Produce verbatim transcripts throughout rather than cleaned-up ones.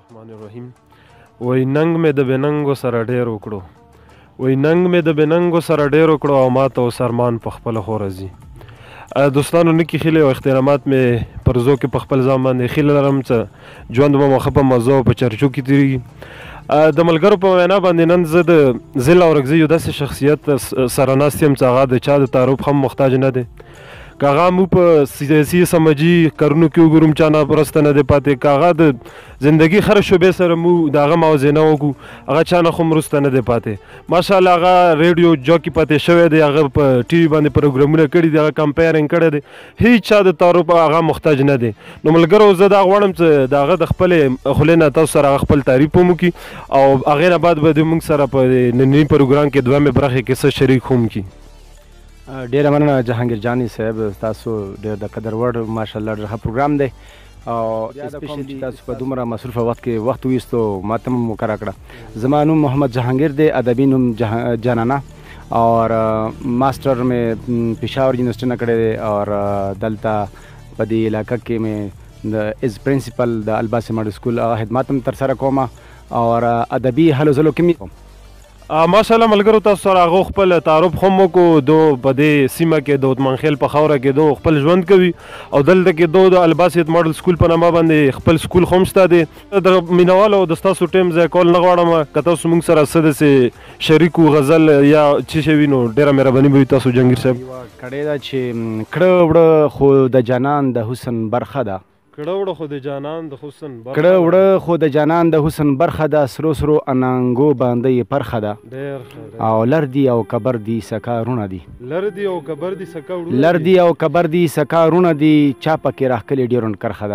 الرحمن الرحیم. وای ننګ مې د بېننګو سره ډېر وکړو وای ننګ مې د بېننګو سره ډېر وکړو او ما ته اوس ارمان په خپله خو راځي. دوستانو نه کې خیلې او اخترامات مې پر زو کې په خپل ځان باندې خیله لرم چې ژوند به مو ښه په مزو په چرچو کې تېرېږي. د ملګرو په وینا باندې نن زه د ذل او رګزي یو داسې شخصیت سره ناست یم چې هغه د چا د تعارف هم محتاج نه دی. که هغه مو په سیاسي سمجي کارونو کې وګورم چا نه مرسته نه دی پاتې، که هغه د زندګي هره شعبې سره مو د هغه موازنه وکړو هغه چا نه خو مرسته نه دی پاتې. ماشاءالله هغه ریډیو جاکي پاتې شوی دی، هغه په ټي وي باندې پروګرامونه کړي دي، هغه کمپیرینګ کړی دی، هیڅ چا د تعارف هغه محتاج نه دی. نو ملګرو زه دا غواړم چې د هغه د خپلې خولې نه تاسو سره هغه خپل تعریف هم وکړي او هغې نه بعد به د موږ سره په ننني پروګرام کې دویمې برخې کې څه شریک هم کړي. ډیره مننه جهانګیر جاني صاحب، تاسو ډېر د قدر وړ ماشاءالله ډېر ښه پروګرام دی او اسپیشلی تاسو په دومره مصروفه وخت کې وخت ویستو ما ته هم وکړه کړه. زما نوم محمد جهانګیر دی، ادبي نوم جانانه اور ماسټر مې پېښور یونیورسټي نه کړی دی اور دلته په دې علاقه کې مې د از پرنسپل د الباسي ماډل سکول هغه خدمات هم ترسره کوم اور ادبي هلو ځلو کې مې ماشاءالله ملګرو تاسو سره هغه خپل تعارف هم وکړو. دو په دې سیمه کې د عثمانخیل په خاوره کې دو خپل ژوند کوي او دلته کې دو د الباسیت ماډل سکول په نامه باندې خپل سکول هم شته دی. د مینوالو د ستاسو ټایم ضایع کول نه غواړم، که تاسو موږ سره څه داسې شریک غزل یا څه شی وي نو ډېره مهرباني به وي تاسو جهانګیر صاحب. کړې ده چې کړه وړه خو د جانان د حسن برخه ده، کړه وړه خو د جانان د حسن برخه کړه وړه خو د جانان د حسن برخه ده، سرو سرو انانګو باندې یې پرخه ده، او لر دی او کبر دی سکارونه دي، لر دی او کبر دی سکارونه لر دی او کبر دی سکارونه دي، چا پکې راښکلې ډېرون کرخه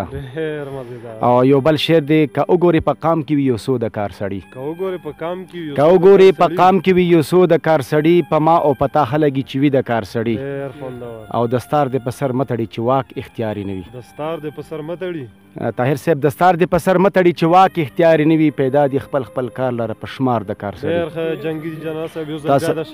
ده. او یو بل شعر دی، که وګورې په قام کې وي یو څو د کار سړي، که وګورې په قام کې وي که وګورې په قام کې وي یو څو د کار سړي، په ما او په تا ښه لګي چې وي د کار سړي، او دستار دې په سر متړي چې واک اختیاري نه وي، دستار دې په سر طاهر صاحب دستار دې په سر متړي چې واک اختیاري نه وي، پیدا دې خپل خپل کار لره په شمار د کار سړي.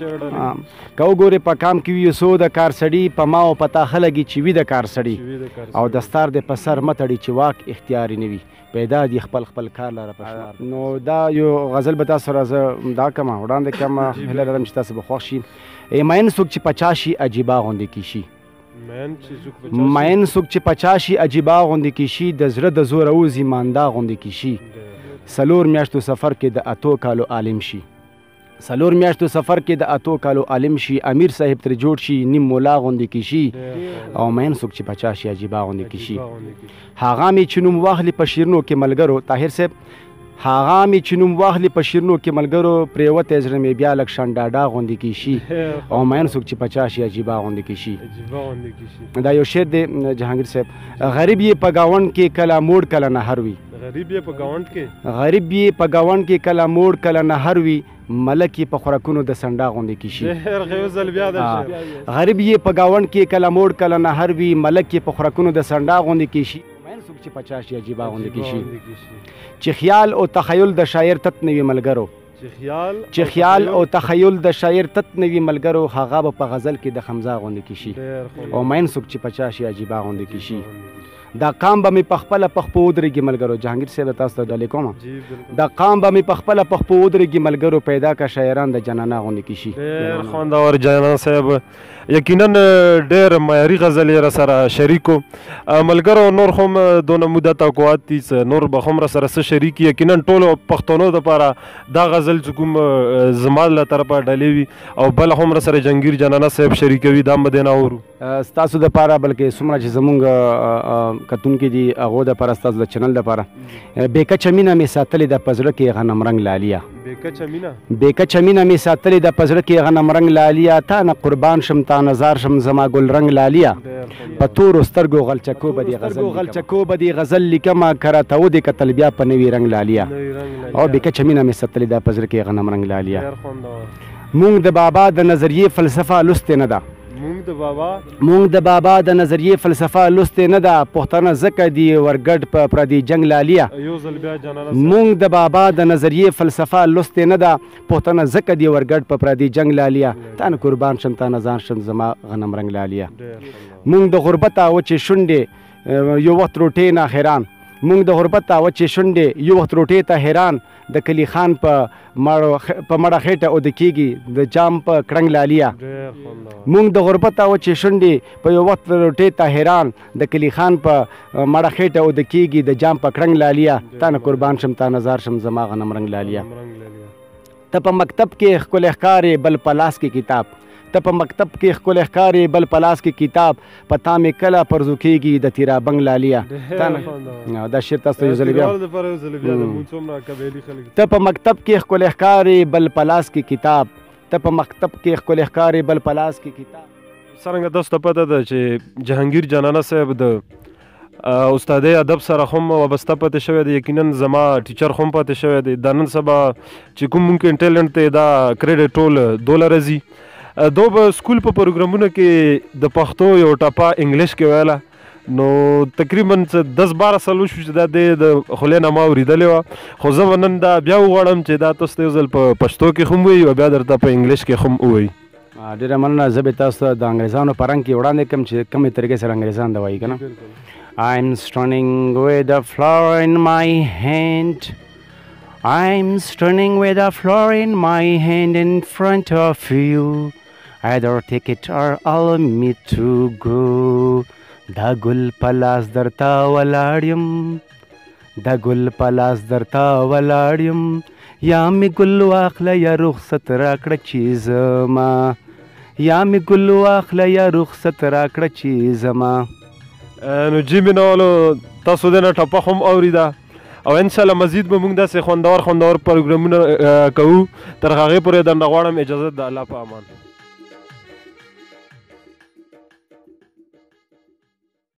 که وګورې په کام کې وي یو څو د کار سړي، په ما او په تا ښه لګي چې وي د کار سړي، او دستار دې په سر متړي چې واک اختیاري نه وي، پیدا دې خپل خپل کار لره په شمار. نو دا یو غزل به تاسو سره زه دا کومه وړاندې کومه هیله لرم چې تاسو به خوښ شي. مین څوک چې پچا شي عجیبه غوندې کیشي، مین څوک چې پچا شي عجیبه غوندې کیشي، د زړه د زوره وځي ماندا غوندې کیشي، څلور میاشتو سفر کې د اتو کالو عالم شي، څلور میاشتو سفر کې د اتو کالو عالم شي، امیر صاحب ترې جوړ شي نیم مولا غوندې کیشي، او مین څوک چې پچا شي عجیبه غوندې کیشي. هغه مې چې نوم واخلي په شیرینو کې ملګرو، طاهر صاحب هغه مې چې نوم واخلي په شیرینو کې ملګرو، پرېوتی زړه مې بیا لږ شنډاډا غوندې کیشي، او مین څوک چې پچا شي عجیبه غوندې کیشي. دا یو شعر دی جهانګیر صاحب. غریب یې په ګاونډ کې کله موړ کله نهر وي، غریب یې په ګاونډ کې غریب یې په ګاونډ کې کله موړ کله نهر وي، ملک یې په خوراکونو د سنډا غوندې کیشي. غریب یې په ګاونډ کې کله موړ کله نهر وي، ملک یې په خوراکونو د سنډا غوندې کیشي، څوک چې پچا شي عجیبه غوندې کیشي. چې خیال او تخیل د شاعر تت نه وي ملګرو، چې خیال او تخیل د شاعر تت نه وي ملګرو، هغه به په غزل کې د خمزه غوندې کیشي، او مین څوک چې پچا شي عجیبه غوندې کیشي. دا قام به مې په خپله پخپو ودرېږي ملګرو، جهانګیر صاحب تاسو ته ډالۍ کوم، دا قام به مې په خپله پخپو ودرېږي ملګرو، پیدا که شاعران د جنانه غوندې کیشي. ډېر خوندور جانان صاحب، یقینا ډېر معیاري غزل یې را سره شریک و. ملګرو نور هم دونه موده توقعات دي چې نور به هم را سره څه شریک یي. یقینا ټولو پښتنو دپاره دا غزل چې کوم زما له طرفه ډالۍ وي او بل هم را سره جهانګیر جانانه صاحب شریکوي، دا به دې نه اورو ستاسو دپاره، بلکې څومره چې زمونږ کتونکي دي هغو دپاره، ستاسو د چینل دپاره. بېکچه مینه مې ساتلې ده په زړه کې غنم رنګ لالیا، بېکچه مینه مې ساتلې ده په زړه کې غنم رنګ لالیا، تا نه قربان شم تا نزار شم زما ګل رنګ لالیا، په تورو سترګو غلچکو به دې غزل غلچکو به دې غزل لیکمه، کرته ودې کتل بیا په نوي رنګ لالیا، او بېکچه مینه مې ساتلې ده په زړه کې غنم رنګ لالیا. مونږ د بابا د نظریې فلسفه لوستې نه ده، مونږ د بابا د نظریې فلسفه لوستې نه ده، پښتانه ځکه دي ورګډ په پردي جنګ لالیا، مونږ د بابا د نظریې فلسفه لوستې نه ده، پښتانه ځکه دي ورګډ په پردي جنګ لالیا، تا نه قربان شم تا نه ځان شم زما غنم رنګ لالیا. مونږ د غربته وچې شونډې یو وخت روټۍ نه حیران، مونږ د غربت وچې شونډې یو وخت روټۍ ته حیران د کلی خان په په مړه خېټه اوده کېږي د جام په کړنګ لالیا مونږ د غربت وچې شونډې په یو وخت روټۍ ته حیران د کلی خان په مړه خېټه اوده کېږي د جام په کړنګ لالیا تا نه قربان شم تا نظار شم زما غنم رنګ لالیا ته په مکتب کې ښکلی ښکارې بل په لاس کې کتاب ته په مکتب کې ښکلی ښکارې بل په لاس کې کتاب په تا مې کله پرزو کېږي د تیرا بنګ لالیا دا شعر تاسو ته یو ځل بیا ته په مکتب کې ښکلی ښکارې بل په لاس کې کتاب ته په مکتب کې ښکلی ښکارې بل په لاس کې کتاب څرنګه تاسو ته پته ده چې جهانګیر جانانه صاحب د استادۍ ادب سره هم وابسته پاتې شوی دی یقینا زما ټیچر هم پاتې شوی دی دا نن سبا چې کوم ممکن ټیلنټ دی دا کریډټ ټول دوله راځي دو به سکول په پروګرامونو کې د پښتو یو ټپه انګلیش کې ویله نو تقریبا څه دس باره سال وشو چې دا دی د خولې نه ما اورېدلې وه خو زه به نن دا بیا وغواړم چې دا تاسو ته یو ځل په پښتو کې هم ووایي او بیا درته په انګلیش کې هم ووایي ډېره مننه زه به تاسو ته د انګریزانو په رنګ کې وړاندې کړم چې کومې طریقې سره انګریزان د وایي که نه I'm standing with a flower in my hand. I'm standing with a flower in my hand in front of you. Either take it or allow me to go. Da gul palas darta waladiyum. Da gul palas darta waladiyum. Ya mi gul wakhla ya rukhsat rakda chizma. Ya mi gul wakhla ya rukhsat rakda chizma. نو جی مینوالو تاسو دې نه ټپه هم اورېده او انشاءالله مزید به موږ داسې خوندور خوندور پروګرامونه کوو تر هغې پورې درنه غواړم اجازت د الله په امان